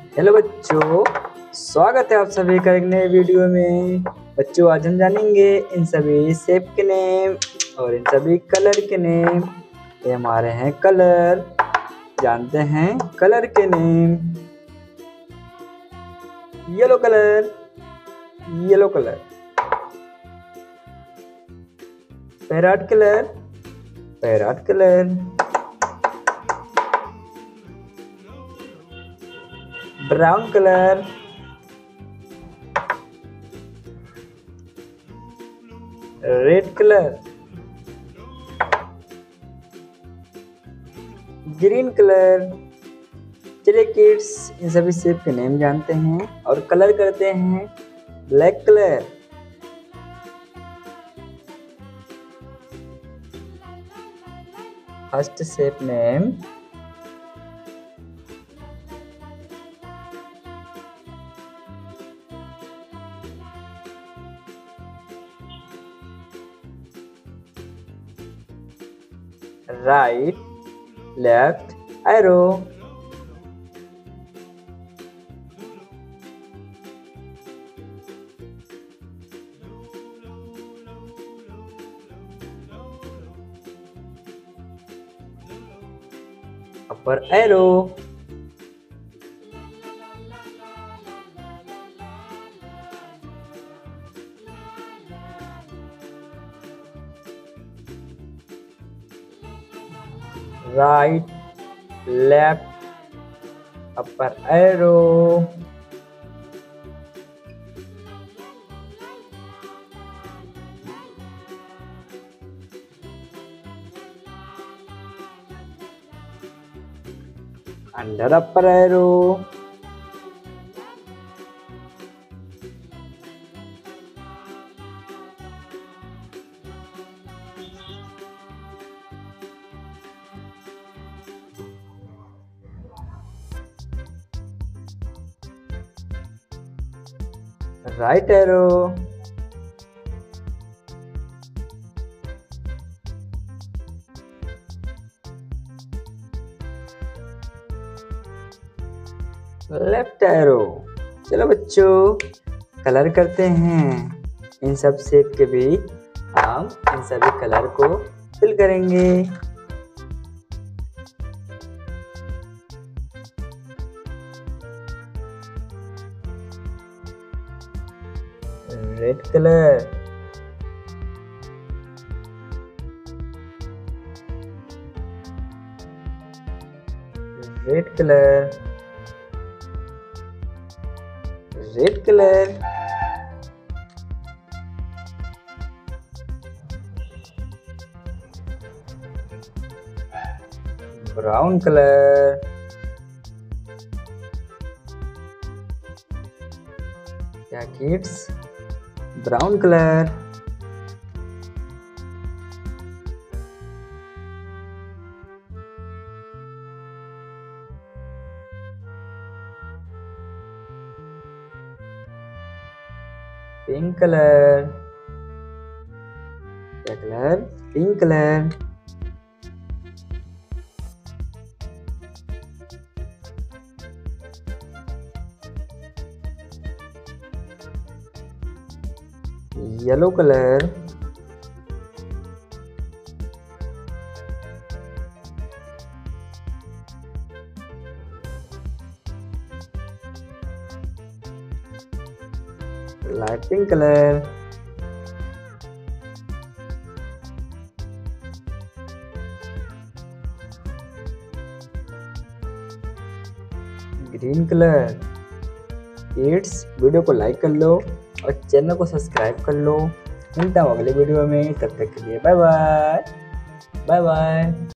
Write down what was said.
Hello बच्चों, स्वागत है आप सभी का एक नए वीडियो में। बच्चों, आज हम जानेंगे इन सभी शेप के नेम और इन सभी कलर के नेम। ये हमारे हैं कलर। जानते हैं कलर के name. Yellow colour, yellow colour. Parrot colour, parrot colour. Brown colour, red colour, green colour. चलिए किड्स, इन सभी शेप के नेम जानते हैं और कलर करते हैं। Black colour, first shape name right, left arrow. Upper arrow. Right, left, upper arrow. Under upper arrow. Right arrow. Left arrow. चलो बच्चों, कलर करते हैं। इन सब शेप के बीच हम इन सभी कलर को फिल करेंगे। Red colour, red colour, red colour. Brown colour, क्या kids? Brown colour. Pink colour, क्या colour? Pink colour. Yellow colour, light pink colour, green colour. Kids, video को लाइक कर लो और चैनल को सब्सक्राइब कर लो। मिलता हूँ अगले वीडियो में, तब तक के लिए बाय बाय। Bye bye.